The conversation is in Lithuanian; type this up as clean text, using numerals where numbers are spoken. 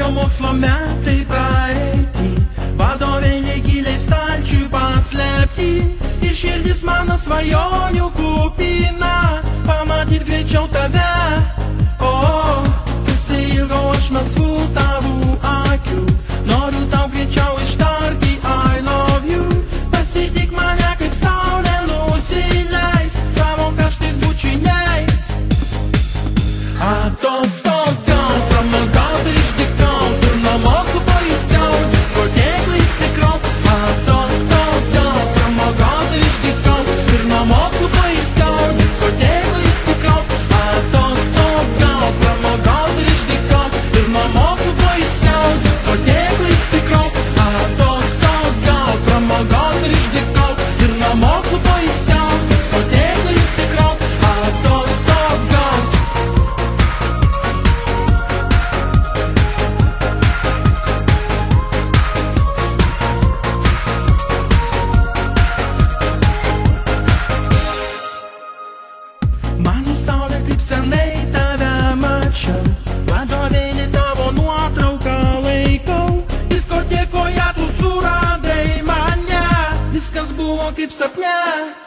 Jau mokslo metai praeiti, vadovėliai giliai stalčiui paslėpti. Ir širdis mano svajonių kupina, pamatyt greičiau tave. O, pasiilgau aš melsvų tavų akių, noriu tau greičiau ištarti I love you. Pasitik mane kaip saulė nusileis savo karštais bučiniais. Atostogaut, pramogaut ir išdykaut, ir namo tu poilsiaut, diskoteką išsikraut. Atostogaut, pramogaut ir išdykaut, ir namo tu poilsiaut, diskoteką išsikraut. Atostogaut, pramogaut ir išdykaut, ir namo tu poilsiaut, diskoteką išsikraut. Atostogaut, pramogaut ir išdykaut, ir namo tu poilsiaut, diskoteką išsikraut. Atostogaut. Mano saulė kaip senai tave mačiau, vadovėlį tavo nuotrauką laikau. Diskotekoje tu suradai mane, viskas buvo kaip sapne.